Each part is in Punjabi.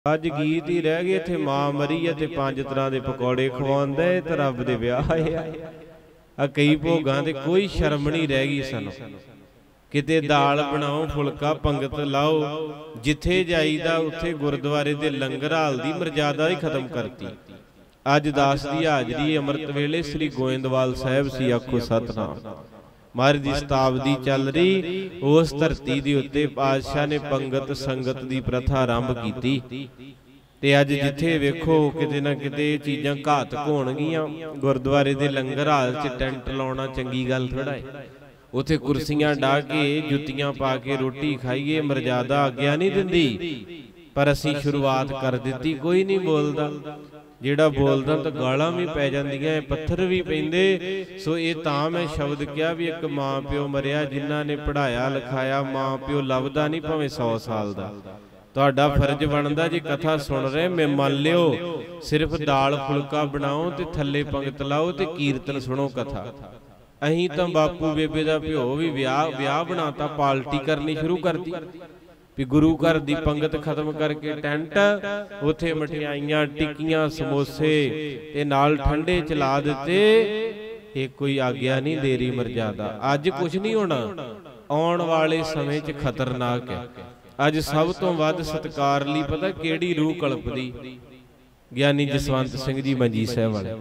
ਅੱਜ ਗੀਤ ਹੀ ਰਹਿ ਗਏ ਇੱਥੇ ਮਾਂ ਮਰੀ ਆ ਤੇ 5 ਤਰ੍ਹਾਂ ਦੇ ਪਕੌੜੇ ਖਵਾਉਂਦਾ ਏ ਤੇ ਰੱਬ ਦੇ ਵਿਆਹ ਆ ਕਈ ਭੋਗਾਂ ਤੇ ਕੋਈ ਸ਼ਰਮ ਨਹੀਂ ਰਹਿ ਗਈ ਸਾਨੂੰ। ਕਿਤੇ ਦਾਲ ਬਣਾਓ ਫੁਲਕਾ ਪੰਗਤ ਲਾਓ, ਜਿੱਥੇ ਜਾਈਦਾ ਉੱਥੇ ਗੁਰਦੁਆਰੇ ਦੇ ਲੰਗਰ ਹਾਲ ਦੀ ਮਰਜ਼ਾਦਾ ਹੀ ਖਤਮ ਕਰਤੀ। ਅੱਜ ਦਾਸ ਦੀ ਹਾਜ਼ਰੀ ਅੰਮ੍ਰਿਤ ਵੇਲੇ ਸ੍ਰੀ ਗੋਇੰਦਵਾਲ ਸਾਹਿਬ ਸੀ। ਆਖੋ ਸਤਨਾਮ। ਮਹਾਰਾਜ ਦੀ ਸ਼ਤਾਬਦੀ ਚੱਲ ਰਹੀ, ਉਸ ਧਰਤੀ ਦੇ ਉੱਤੇ ਪਾਤਸ਼ਾਹ ਨੇ ਪੰਗਤ ਸੰਗਤ ਦੀ ਪ੍ਰਥਾ ਆਰੰਭ ਕੀਤੀ ਤੇ ਅੱਜ ਜਿੱਥੇ ਵੇਖੋ ਕਿਤੇ ਨਾ ਕਿਤੇ ਚੀਜ਼ਾਂ ਘਾਤਕ ਹੋਣਗੀਆਂ। ਗੁਰਦੁਆਰੇ ਦੇ ਲੰਗਰ ਹਾਲ 'ਚ ਟੈਂਟ ਲਾਉਣਾ ਚੰਗੀ ਗੱਲ ਥੋੜਾ ਹੈ। ਉੱਥੇ ਕੁਰਸੀਆਂ ਢਾ ਕੇ ਜੁੱਤੀਆਂ ਪਾ ਕੇ ਰੋਟੀ ਖਾਈਏ, ਮਰਜ਼ਾਦਾ ਆਗਿਆ ਨਹੀਂ ਦਿੰਦੀ, ਪਰ ਅਸੀਂ ਸ਼ੁਰੂਆਤ ਕਰ ਦਿੱਤੀ। ਕੋਈ ਨਹੀਂ ਬੋਲਦਾ, ਜਿਹੜਾ ਬੋਲਦਾ ਤਾਂ ਗਾਲਾਂ ਵੀ ਪੈ ਜਾਂਦੀਆਂ, ਪੱਥਰ ਵੀ ਪੈਂਦੇ। ਸੋ ਇਹ ਤਾਂ ਮੈਂ ਸ਼ਬਦ ਕਿਹਾ ਵੀ ਇੱਕ ਮਾਂ ਪਿਓ ਮਰਿਆ ਜਿਨ੍ਹਾਂ ਨੇ ਪੜ੍ਹਾਇਆ ਲਿਖਾਇਆ। ਮਾਂ ਪਿਓ ਲੱਭਦਾ ਨਹੀਂ ਭਾਵੇਂ 100 ਸਾਲ ਦਾ। ਤੁਹਾਡਾ ਫਰਜ਼ ਬਣਦਾ ਜੇ ਕਥਾ ਸੁਣ ਰਹੇ ਮੈਂ ਮੰਨ ਲਿਓ, ਸਿਰਫ ਦਾਲ ਫੁਲਕਾ ਬਣਾਓ ਤੇ ਥੱਲੇ ਪੰਗਤ ਲਾਓ ਤੇ ਕੀਰਤਨ ਸੁਣੋ ਕਥਾ। ਅਸੀਂ ਤਾਂ ਬਾਪੂ ਬੇਬੇ ਦਾ ਪਿਓ ਵੀ ਵਿਆਹ ਬਣਾਤਾ, ਪਾਰਟੀ ਕਰਨੀ ਸ਼ੁਰੂ ਕਰਤੀ ਵੀ ਗੁਰੂ ਘਰ ਦੀ ਪੰਗਤ ਖਤਮ ਕਰਕੇ ਟੈਂਟ, ਉੱਥੇ ਮਠਿਆਈਆਂ ਟਿੱਕੀਆਂ ਸਮੋਸੇ ਤੇ ਨਾਲ ਠੰਡੇ ਚਲਾ ਦਿੱਤੇ। ਇਹ ਕੋਈ ਆਗਿਆ ਨਹੀਂ ਦੇ ਰਹੀ ਮਰਜ਼ਾਦਾ। ਅੱਜ ਕੁਝ ਨਹੀਂ ਹੋਣਾ, ਆਉਣ ਵਾਲੇ ਸਮੇਂ 'ਚ ਖਤਰਨਾਕ ਹੈ। ਅੱਜ ਸਭ ਤੋਂ ਵੱਧ ਸਤਿਕਾਰ ਲਈ ਪਤਾ ਕਿਹੜੀ ਰੂਹ ਕਲਪਦੀ? ਗਿਆਨੀ ਜਸਵੰਤ ਸਿੰਘ ਜੀ ਮੰਜੀ ਸਾਹਿਬ ਵਾਲੇ।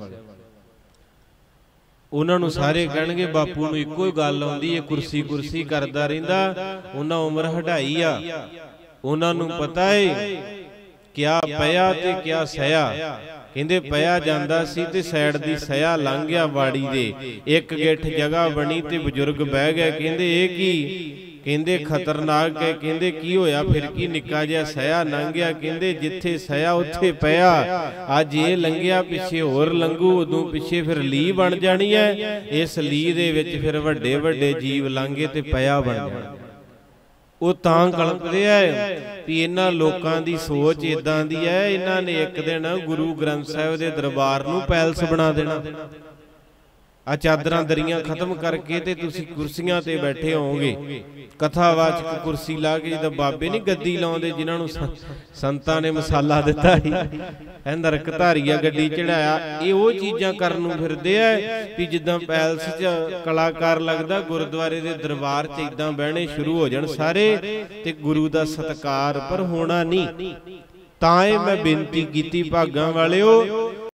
ਉਹਨਾਂ ਨੂੰ ਸਾਰੇ ਕਹਿਣਗੇ ਬਾਪੂ ਨੂੰ ਇੱਕੋ ਗੱਲ ਆਉਂਦੀ ਹੈ, ਕੁਰਸੀ ਕੁਰਸੀ ਕਰਦਾ ਰਹਿੰਦਾ। ਉਹਨਾਂ ਉਮਰ ਹਢਾਈ ਆ, ਉਹਨਾਂ ਨੂੰ ਪਤਾ ਏ ਕਿਆ ਪਿਆ ਤੇ ਕਿਆ ਸਹਿਆ। ਕਹਿੰਦੇ ਪਿਆ ਜਾਂਦਾ ਸੀ ਤੇ ਸਾਈਡ ਦੀ ਸਹਿਆ ਲੰਘ ਗਿਆ ਵਾੜੀ ਦੇ, ਇੱਕ ਗਿੱਠ ਜਗ੍ਹਾ ਬਣੀ ਤੇ ਬਜ਼ੁਰਗ ਬਹਿ ਗਏ। ਕਹਿੰਦੇ ਇਹ ਕੀ? ਕਹਿੰਦੇ ਖਤਰਨਾਕ ਹੈ। ਕਹਿੰਦੇ ਕੀ ਹੋਇਆ? ਫਿਰ ਕੀ ਨਿੱਕਾ ਜਿਹਾ ਸਹਿਆ ਲੰਘ ਗਿਆ। ਕਹਿੰਦੇ ਜਿੱਥੇ ਸਹਿਆ ਉੱਥੇ ਪਿਆ। ਅੱਜ ਇਹ ਲੰਘਿਆ, ਪਿੱਛੇ ਹੋਰ ਲੰਘੂ, ਉਦੋਂ ਪਿੱਛੇ ਫਿਰ ਲੀ ਬਣ ਜਾਣੀ ਹੈ। ਇਸ ਲੀ ਦੇ ਵਿੱਚ ਫਿਰ ਵੱਡੇ ਵੱਡੇ ਜੀਵ ਲੰਘੇ ਤੇ ਪਿਆ ਬਣ ਜਾਣਾ। ਉਹ ਤਾਂ ਕਲਪਦੇ ਆ ਵੀ ਇਹਨਾਂ ਲੋਕਾਂ ਦੀ ਸੋਚ ਇਦਾਂ ਦੀ ਹੈ, ਇਹਨਾਂ ਨੇ ਇੱਕ ਦਿਨ ਗੁਰੂ ਗ੍ਰੰਥ ਸਾਹਿਬ ਦੇ ਦਰਬਾਰ ਨੂੰ ਪੈਲਸ ਬਣਾ ਦੇਣਾ। ਆ ਚਾਦਰਾਂ ਦਰੀਆਂ ਖਤਮ ਕਰਕੇ ਤੇ ਤੁਸੀਂ ਕੁਰਸੀਆਂ ਤੇ ਬੈਠੇ ਹੋਵੋਗੇ। ਕਥਾਵਾਚਕ ਕੁਰਸੀ ਲਾ ਕੇ, ਜਿੱਦਾਂ ਬਾਬੇ ਨਹੀਂ ਗੱਦੀ ਲਾਉਂਦੇ ਜਿਨ੍ਹਾਂ ਨੂੰ ਸੰਤਾਂ ਨੇ ਮਸਾਲਾ ਦਿੱਤਾ ਸੀ, ਨਰਕ ਧਾਰੀਆ ਗੱਡੀ ਚੜਾਇਆ। ਇਹ ਉਹ ਚੀਜ਼ਾਂ ਕਰਨ ਨੂੰ ਫਿਰਦੇ ਆ ਵੀ ਜਿੱਦਾਂ ਪੈਲਸ 'ਚ ਕਲਾਕਾਰ ਲੱਗਦਾ, ਗੁਰਦੁਆਰੇ ਦੇ ਦਰਬਾਰ 'ਚ ਇਦਾਂ ਬਹਿਣੇ ਸ਼ੁਰੂ ਹੋ ਜਾਣ ਸਾਰੇ ਤੇ ਗੁਰੂ ਦਾ ਸਤਿਕਾਰ। ਪਰ ਹੋਣਾ ਨਹੀਂ। ਤਾਂ ਇਹ ਮੈਂ ਬੇਨਤੀ ਕੀਤੀ ਭਾਗਾਂ ਵਾਲਿਓ,